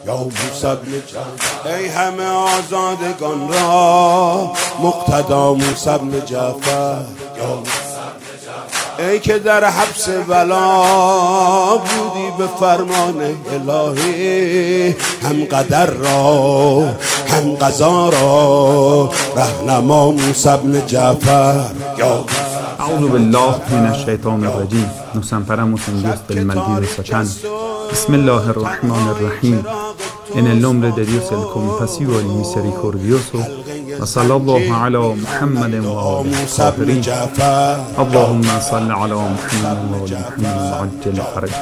یا موسی بن جعفر. ای همه آزادگان را مقتدا موسی بن جعفر، یا موسی بن جعفر. ای که در حبس بلا بودی به فرمان الهی، هم قدر را هم قضا را رهنما موسی بن جعفر، یا أعوذ بالله من الشيطان الرجيم. Nos amparamos en Dios del maldito Satán. Bismillah ar-Rahman ar-Rahim. En el nombre de Dios el compasivo y misericordioso. وصلى الله على محمد وآل الطاهرين. اللهم صل على محمد وآل محمد وعجل فرج.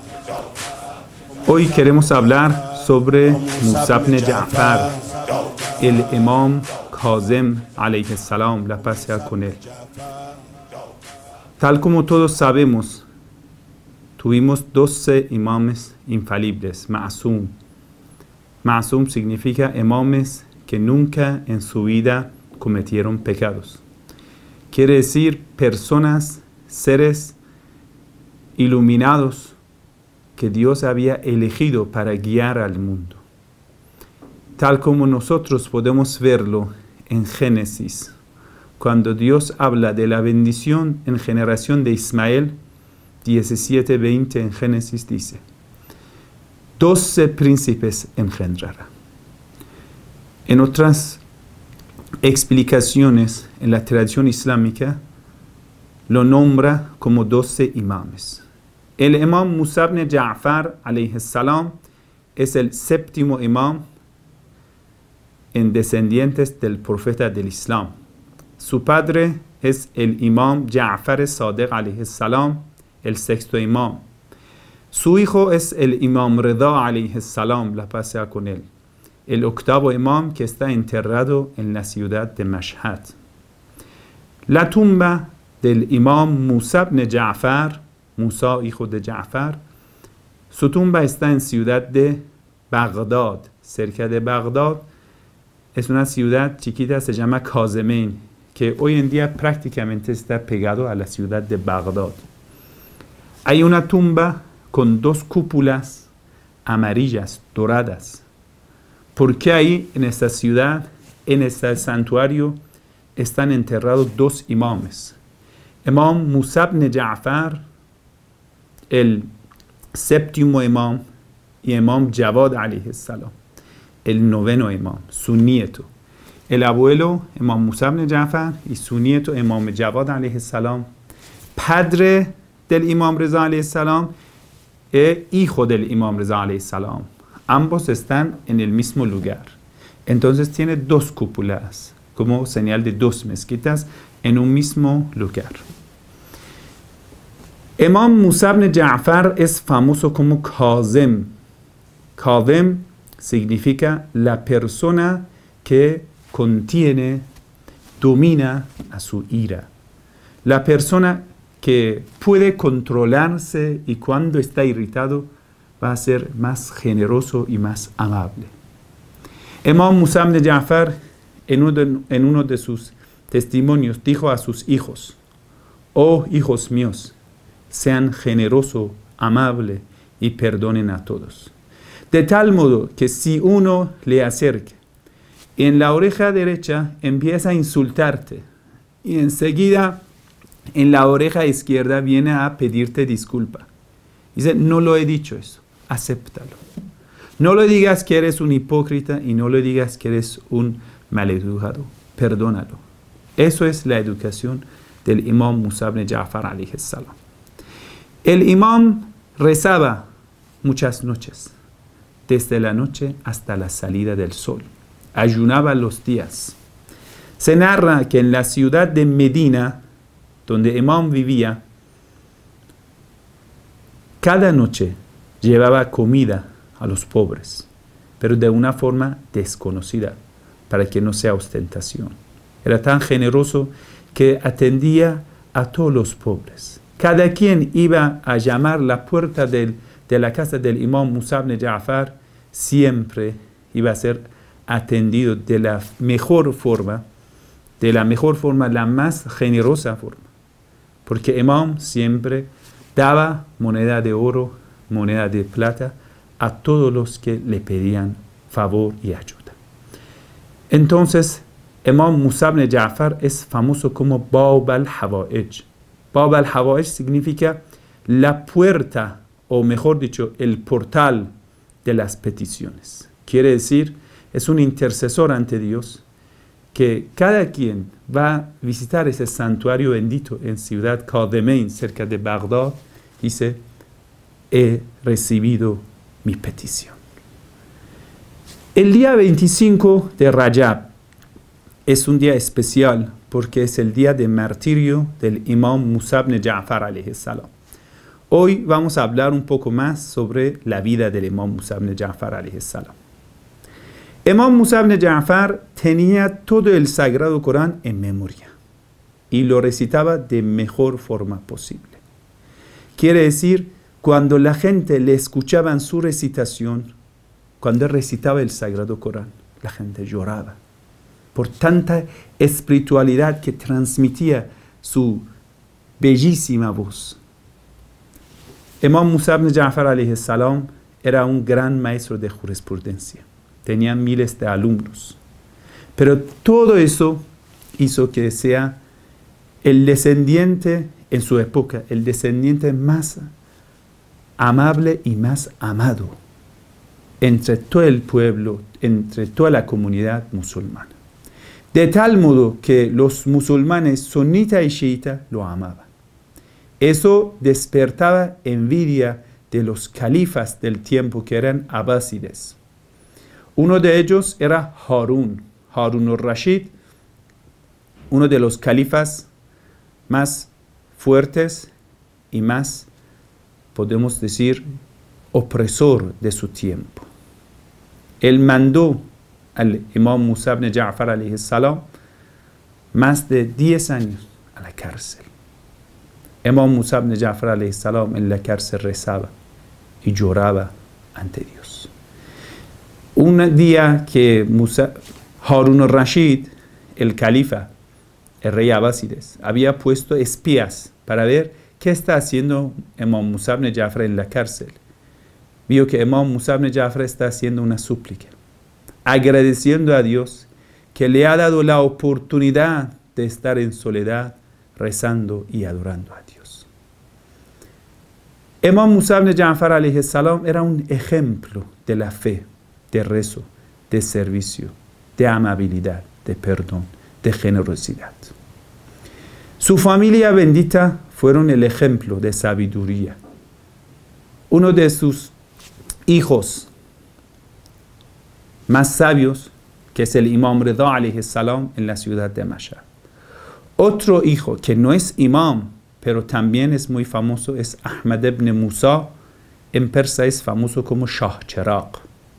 Hoy queremos hablar sobre Musa ibn Ja'far, el imam Kazem alayhi السلام, la paz sea con él. Tal como todos sabemos, tuvimos 12 imames infalibles, ma'asum. Ma'asum significa imames que nunca en su vida cometieron pecados. Quiere decir personas, seres iluminados que Dios había elegido para guiar al mundo. Tal como nosotros podemos verlo en Génesis, cuando Dios habla de la bendición en generación de Ismael, 17:20 en Génesis dice: 12 príncipes engendrará. En otras explicaciones en la tradición islámica lo nombra como 12 imames. El imam Musa ibn Ja'far alayhi salam es el séptimo imam en descendientes del profeta del Islam. Su padre es el imam Ja'far Sadiq alayhi salam, el sexto imam. Su hijo es el imam Rida alayhi salam, la paz sea con él, el octavo imam que está enterrado en la ciudad de Mashhad. La tumba del imam Musa ibn Ja'far, Musa hijo de Ja'far, su tumba está en ciudad de Bagdad, cerca de Bagdad. Es una ciudad chiquita, se llama Kazemin, que hoy en día prácticamente está pegado a la ciudad de Bagdad. Hay una tumba con 2 cúpulas amarillas, doradas. Porque ahí en esta ciudad, en este santuario, están enterrados 2 imames. Imam Musa ibn Ja'far, el séptimo imam, y imam Jawad alayhi salam, el noveno imam, su nieto. El abuelo, imam Musa ibn Ja'far, y su nieto, imam Jawad alayhi salam, padre del imam Reza alayhi salam, e hijo del imam Reza alayhi salam. Ambos están en el mismo lugar. Entonces tiene 2 cúpulas, como señal de 2 mezquitas en un mismo lugar. Imam Musa ibn Ja'far es famoso como Kazem. Kazem significa la persona que contiene, domina a su ira. La persona que puede controlarse y cuando está irritado va a ser más generoso y más amable. Imam Musa ibn Ja'far en uno de sus testimonios dijo a sus hijos: oh hijos míos, sean generosos, amables y perdonen a todos. De tal modo que si uno le acerca en la oreja derecha empieza a insultarte y enseguida en la oreja izquierda viene a pedirte disculpa. Dice: no lo he dicho eso, acéptalo. No le digas que eres un hipócrita y no le digas que eres un maleducado, perdónalo. Eso es la educación del imam Musa ibn Ja'far alayhi salam. El imam rezaba muchas noches, desde la noche hasta la salida del sol. Ayunaba los días. Se narra que en la ciudad de Medina, donde imam vivía, cada noche llevaba comida a los pobres, pero de una forma desconocida, para que no sea ostentación. Era tan generoso que atendía a todos los pobres. Cada quien iba a llamar la puerta de la casa del imam Musa ibn Ja'far, siempre iba a ser atendido de la mejor forma, la más generosa forma. Porque imam siempre daba moneda de oro, moneda de plata a todos los que le pedían favor y ayuda. Entonces, Imam Musa ibn Ja'far es famoso como Bab al-Hawa'ij. Bab al-Hawa'ij significa la puerta, o mejor dicho, el portal de las peticiones. Quiere decir, es un intercesor ante Dios, que cada quien va a visitar ese santuario bendito en ciudad Qademain, cerca de Bagdad, dice, he recibido mi petición. El día 25 de Rajab es un día especial porque es el día de martirio del Imam Musa ibn Ja'far alayhi salam. Hoy vamos a hablar un poco más sobre la vida del Imam Musa ibn Ja'far alayhi salam. Imam Musa ibn Ja'far tenía todo el Sagrado Corán en memoria y lo recitaba de mejor forma posible. Quiere decir, cuando la gente le escuchaba en su recitación, cuando él recitaba el Sagrado Corán, la gente lloraba por tanta espiritualidad que transmitía su bellísima voz. Imam Musa ibn Ja'far alayhi salam era un gran maestro de jurisprudencia. Tenía miles de alumnos. Pero todo eso hizo que sea el descendiente, en su época, el descendiente más amable y más amado entre todo el pueblo, entre toda la comunidad musulmana. De tal modo que los musulmanes sunita y chiita lo amaban. Eso despertaba envidia de los califas del tiempo que eran abásides. Uno de ellos era Harun al-Rashid, uno de los califas más fuertes y más, podemos decir, opresor de su tiempo. Él mandó al Imam Musa ibn Ja'far alayhi salam más de 10 años a la cárcel. Imam Musa ibn Ja'far alayhi salam en la cárcel rezaba y lloraba ante Dios. Un día que Harun al-Rashid, el califa, el rey abásides, había puesto espías para ver qué está haciendo Imam Musa ibn Ja'far en la cárcel. Vio que Imam Musa ibn Ja'far está haciendo una súplica, agradeciendo a Dios que le ha dado la oportunidad de estar en soledad, rezando y adorando a Dios. Imam Musa ibn Ja'far alayhi salam era un ejemplo de la fe, de rezo, de servicio, de amabilidad, de perdón, de generosidad. Su familia bendita fueron el ejemplo de sabiduría. Uno de sus hijos más sabios, que es el Imam Rida alayhi salam en la ciudad de Mashhad. Otro hijo que no es imam, pero también es muy famoso, es Ahmad ibn Musa. En persa es famoso como Shah Cheragh.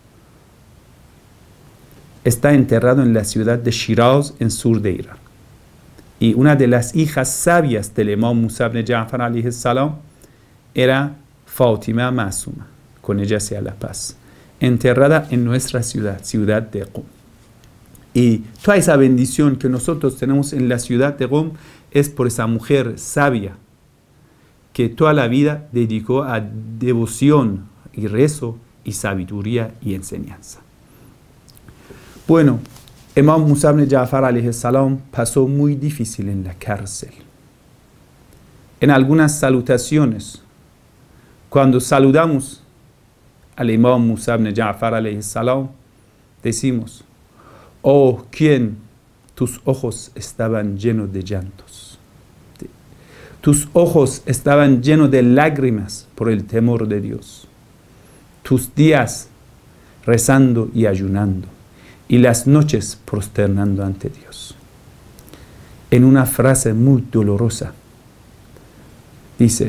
Está enterrado en la ciudad de Shiraz, en sur de Irán. Y una de las hijas sabias del Imam Musa ibn Ja'far alayhi salam era Fátima Masuma, con ella sea la paz, enterrada en nuestra ciudad, ciudad de Qum. Y toda esa bendición que nosotros tenemos en la ciudad de Qum es por esa mujer sabia que toda la vida dedicó a devoción y rezo y sabiduría y enseñanza. Bueno, Imam Musa ibn Ja'far alayhi salam pasó muy difícil en la cárcel. En algunas salutaciones, cuando saludamos al Imam Musa ibn Ja'far alayhi salam, decimos: oh, ¿quién? Tus ojos estaban llenos de llantos. Tus ojos estaban llenos de lágrimas por el temor de Dios. Tus días rezando y ayunando, y las noches prosternando ante Dios. En una frase muy dolorosa, dice: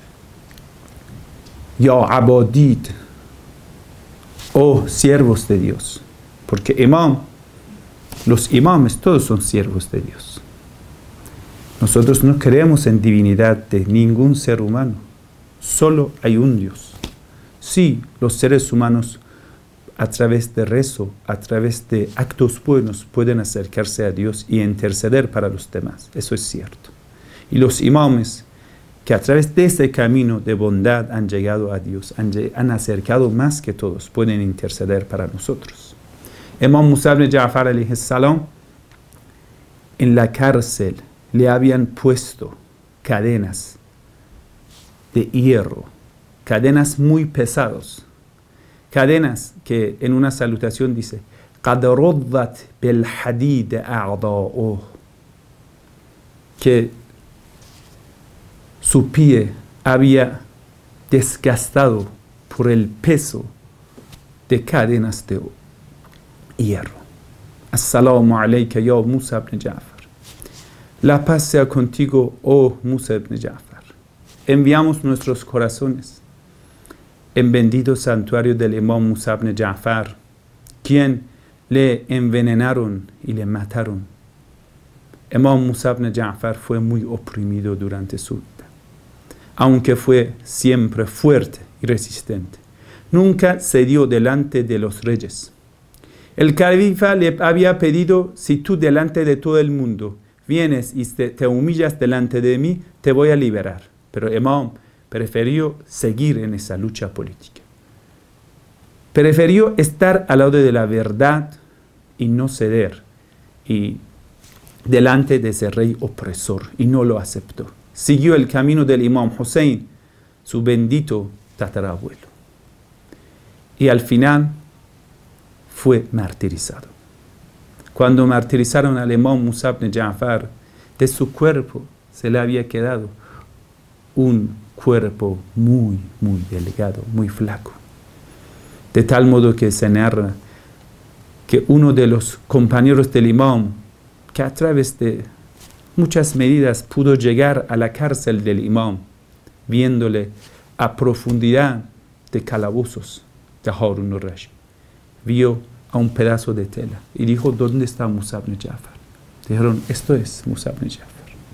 Ya abadid, oh siervos de Dios, porque los imames todos son siervos de Dios. Nosotros no creemos en divinidad de ningún ser humano, solo hay un Dios. Sí, los seres humanos a través de rezo, a través de actos buenos, pueden acercarse a Dios y interceder para los demás. Eso es cierto. Y los imames que a través de ese camino de bondad han llegado a Dios, han acercado más que todos, pueden interceder para nosotros. Imam Musa ibn Ja'far alayhi salam, en la cárcel le habían puesto cadenas de hierro, cadenas muy pesadas, cadenas que en una salutación dice قَدْ رُضَّتْ بِالْحَدِيدِ أَعْضَاؤُهُ, que su pie había desgastado por el peso de cadenas de hierro. Assalamu alayka ya Musa ibn Ja'far. La paz sea contigo, oh Musa ibn Ja'far. Enviamos nuestros corazones en bendito santuario del Imam Musa ibn Ja'far, quien le envenenaron y le mataron. Imam Musa ibn Ja'far fue muy oprimido durante su vida, aunque fue siempre fuerte y resistente. Nunca cedió delante de los reyes. El califa le había pedido: si tú delante de todo el mundo vienes y te humillas delante de mí, te voy a liberar. Pero Imam prefirió seguir en esa lucha política. Prefirió estar al lado de la verdad y no ceder y delante de ese rey opresor, y no lo aceptó. Siguió el camino del Imam Hussein, su bendito tatarabuelo, y al final fue martirizado. Cuando martirizaron al Imam Musa ibn Ja'far, de su cuerpo se le había quedado un cuerpo muy, muy delgado, muy flaco. De tal modo que se narra que uno de los compañeros del imam, que a través de muchas medidas pudo llegar a la cárcel del imam, viéndole a profundidad de calabozos de Harun al-Rashid, vio a un pedazo de tela y dijo: ¿dónde está Musa ibn Ja'far? Dijeron: esto es Musa ibn Ja'far.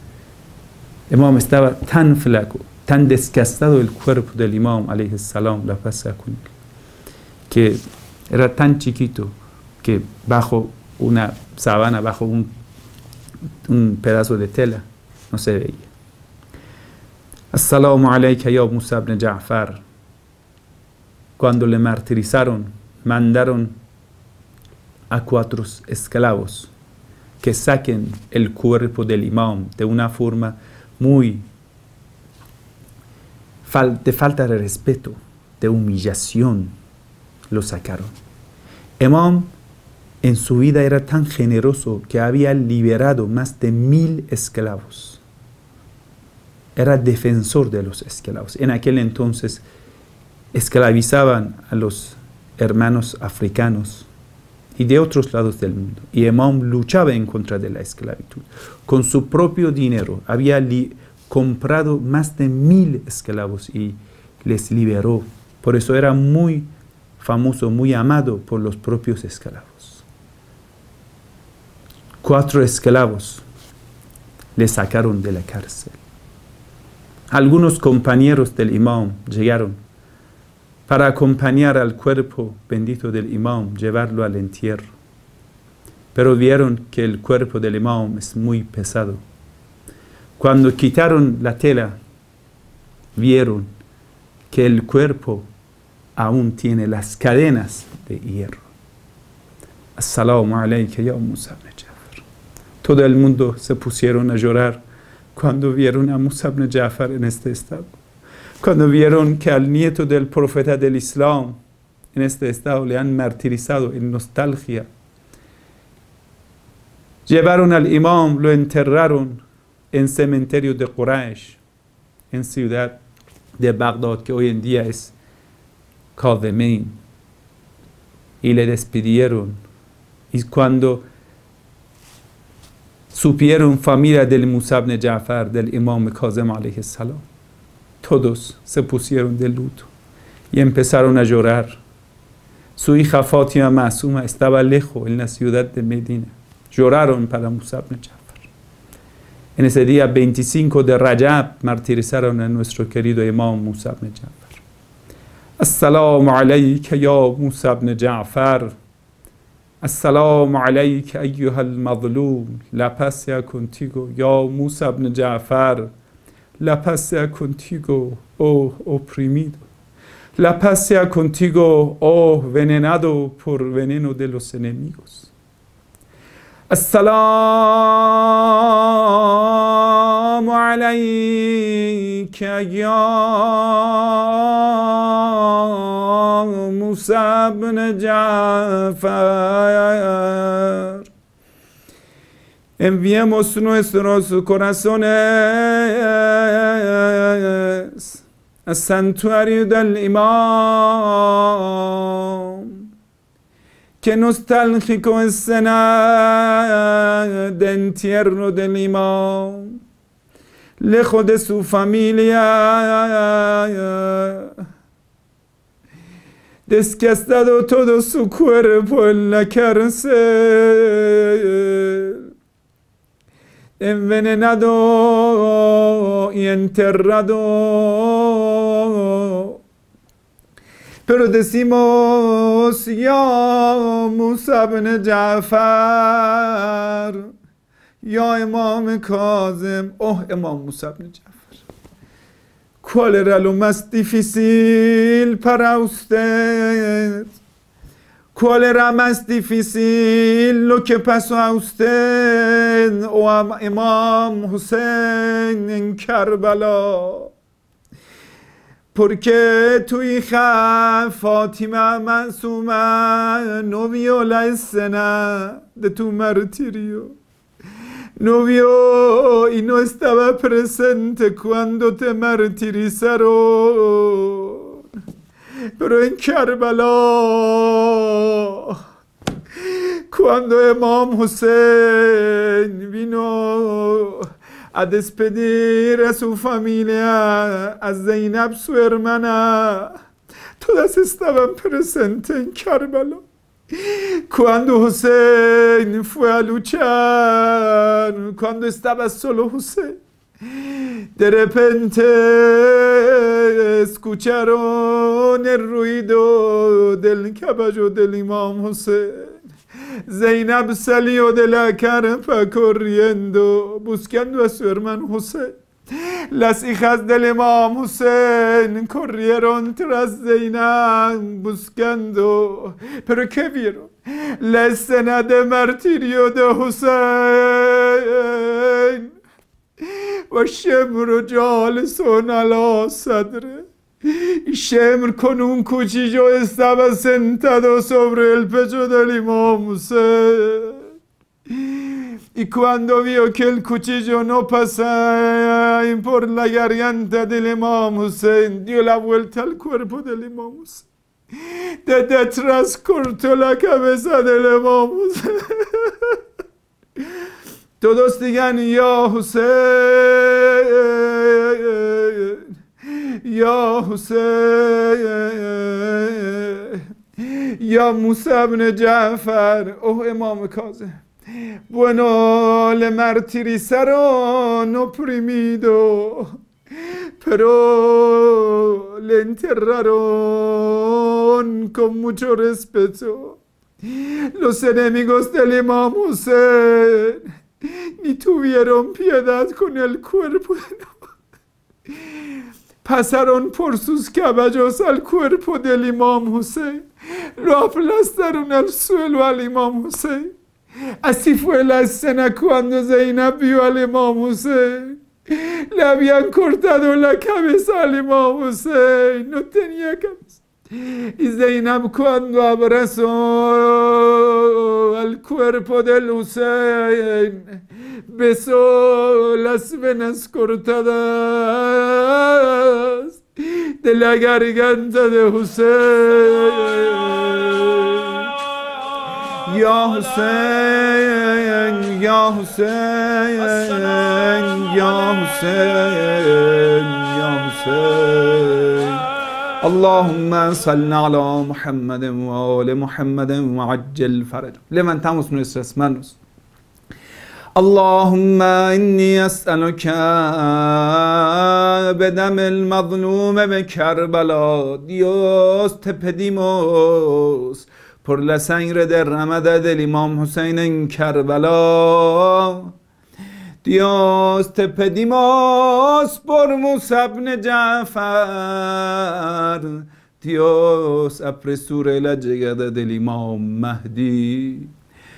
El imam estaba tan flaco, tan desgastado el cuerpo del imam alayhi salam, la paz sea con él, que era tan chiquito que bajo una sábana, bajo un pedazo de tela, no se veía. Assalamu alayka ya Musa ibn Ja'far. Cuando le martirizaron, mandaron a 4 esclavos que saquen el cuerpo del imam de una forma muy de falta de respeto, de humillación. Lo sacaron. Imam en su vida era tan generoso que había liberado más de 1000 esclavos. Era defensor de los esclavos. En aquel entonces esclavizaban a los hermanos africanos y de otros lados del mundo. Y Imam luchaba en contra de la esclavitud. Con su propio dinero había comprado más de 1000 esclavos y les liberó. Por eso era muy famoso, muy amado por los propios esclavos. 4 esclavos le sacaron de la cárcel. Algunos compañeros del imam llegaron para acompañar al cuerpo bendito del imam, llevarlo al entierro. Pero vieron que el cuerpo del imam es muy pesado. Cuando quitaron la tela, vieron que el cuerpo aún tiene las cadenas de hierro. Assalamu alayka ya Musa ibn Ja'far. Todo el mundo se pusieron a llorar cuando vieron a Musa ibn Ja'far en este estado. Cuando vieron que al nieto del profeta del Islam en este estado le han martirizado en nostalgia. Llevaron al imam, lo enterraron en cementerio de Quraysh, en ciudad de Bagdad, que hoy en día es Qadhimain, y le despidieron. Y cuando supieron familia del Musa ibn Ja'far, del imam Kazim alayhi salam, todos se pusieron de luto y empezaron a llorar. Su hija Fatima Masuma estaba lejos en la ciudad de Medina. Lloraron para Musa ibn Ja'far. En ese día 25 de Rajab martirizaron a nuestro querido imam Musa ibn Ja'far. Assalamu alayka ya Musa ibn Ja'far. Assalamu alayka ayyuha al-mazlum. La paz sea contigo, ya Musa ibn Ja'far, la pasea contigo, oh oprimido. La pasea contigo, oh venenado por veneno de los enemigos. As-salamu alayka ya Musa ibn Ja'far. Enviemos nuestros corazones al santuario del imam. Qué nostálgico escena de entierro del imam, lejos de su familia, desgastado todo su cuerpo en la cárcel, envenenado y enterrado. Pero decimos, ya Musa ibn Ja'far, ya Imam Kazim, oh Imam Musa ibn Ja'far, ¿cuál era lo más difícil para usted? ¿Cuál era más difícil lo que pasó a usted o a Imam Hussein en Karbala? Porque tu hija Fátima Masuma no vio la escena de tu martirio, no vio y no estaba presente cuando te martirizaron. Pero en Karbala, cuando Imam Hussein vino a despedir a su familia, a Zainab, su hermana, todas estaban presentes en Karbala. Cuando Hussein fue a luchar, cuando estaba solo Hussein, de repente escucharon el ruido del caballo del Imam Hussein. Zainab salió de la carpa corriendo, buscando a su hermano Hussein. Las hijas del Imam Hussein corrieron tras Zainab buscando. ¿Pero qué vieron? La escena de martirio de Hussein. والشمر جالس على صدره. Y Shemr con un cuchillo estaba sentado sobre el pecho del Imam Hussein. Y cuando vio que el cuchillo no pasaba por la garganta del Imam Hussein, dio la vuelta al cuerpo del Imam Hussein. De detrás cortó la cabeza del Imam Hussein. Todos digan, ya Hussein, ya Hussein, ya Musa ibn Ja'far, oh Imam Kazim. Bueno, le martirizaron oprimido, pero le enterraron con mucho respeto. Los enemigos del Imam Hussein ni tuvieron piedad con el cuerpo. Pasaron por sus caballos al cuerpo del Imam Hussein. Lo aplastaron al suelo al Imam Hussein. Así fue la escena cuando Zainab vio al Imam Hussein. Le habían cortado la cabeza al Imam Hussein. No tenía cabeza. Y Zainab cuando abrazó al cuerpo del Hussein, besó las venas cortadas de la garganta de Hussein. Ya Hussein, ya Hussein, ya Hussein, ya Hussein. اللهم صل على محمد وآل محمد وعجل فرجهم. Levantamos nuestras manos. اللهم إني أسألك بدم المظلوم بكربلا. Dios, te pedimos por la sangre derramada del Imam Hussein en Karbala. Dios, te pedimos por Musa ibn Ja'far. Dios, apresure la llegada del Imam Mahdi.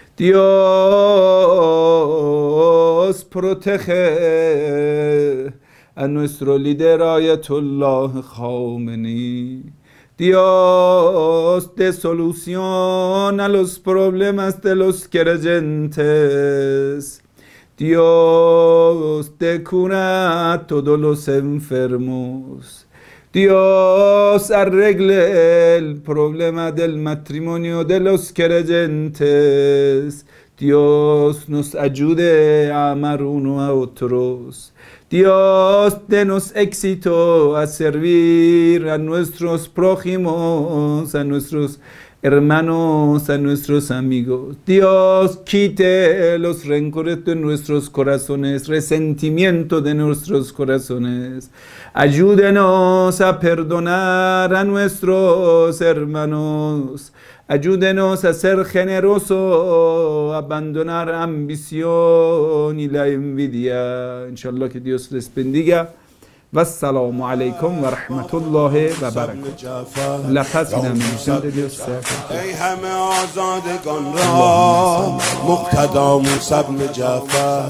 Dios, protege a nuestro líder Ayatollah Khamenei. Dios, dé solución a los problemas de los creyentes. Dios, dé cura a todos los enfermos. Dios, arregle el problema del matrimonio de los creyentes. Dios, nos ayude a amar uno a otros. Dios, denos éxito a servir a nuestros prójimos, a nuestros hermanos, a nuestros amigos. Dios, quite los rencores de nuestros corazones, resentimiento de nuestros corazones. Ayúdenos a perdonar a nuestros hermanos. Ayúdenos a ser generosos, a abandonar ambición y la envidia. Inshallah que Dios les bendiga. Wassalamu alaikum wa rahmatullahi wa barakatuh. La paz y la bendición de Dios sea con ای همه آزادگان را مقتدا موسی بن جعفر،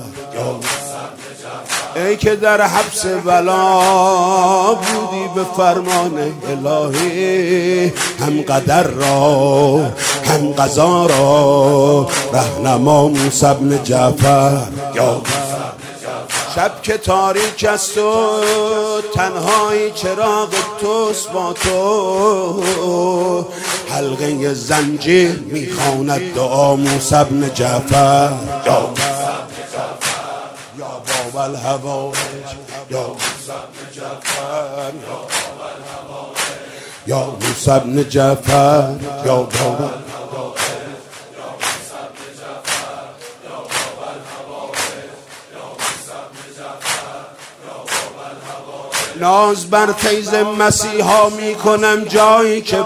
ای که در حبس بلا بودی به فرمان الهی، هم قدر را هم قضا را رهنما موسی بن جعفر. شب که تاریک است و تنهایی چراغ توست با تو، حلقه زنجیر میخواند دعا موسی بن جعفر. یا باب الهوایج یا موسی بن جعفر، یا موسی بن جعفر، یا باب ناز بر فیض مسیحا میکنم جایی که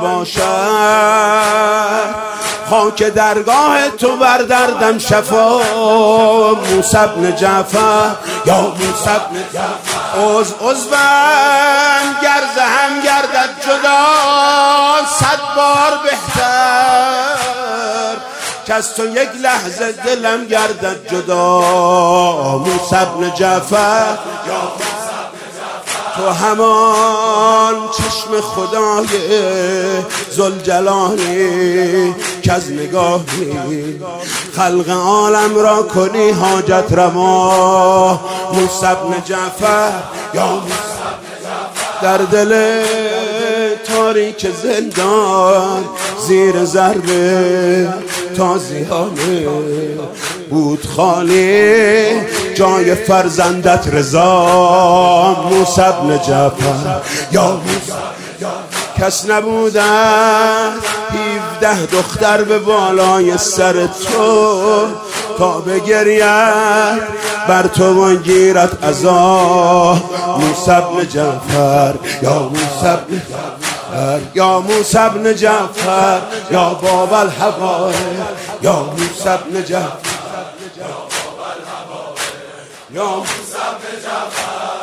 باشد، خاک درگاه تو بر دردم شفا موسی بن جعفر. یا موسی بن جعفر، عضوم گرز هم گردد جدا 100 بار بهتر، که از تو یک لحظه دلم گردد جدا موسی بن جعفر. تو همان چشم خدای ذوالجلالی که از نگاهی خلق عالم را کنی حاجت روا موسی بن جعفر. یا موسی در دل تاریک زندان زیر ضرب تازیانه بود خالی جای فرزندت رضا موسی بن جعفر. یا موسی کس نبودن 17 دختر به بالای سر تو تا بگرید بر تو و گیرت عذاب موسی بن جعفر. یا موسی بن جعفر، یا موسی بن جعفر، یا باب الحوائج، یا موسی بن جعفر، یا موسی بن جعفر.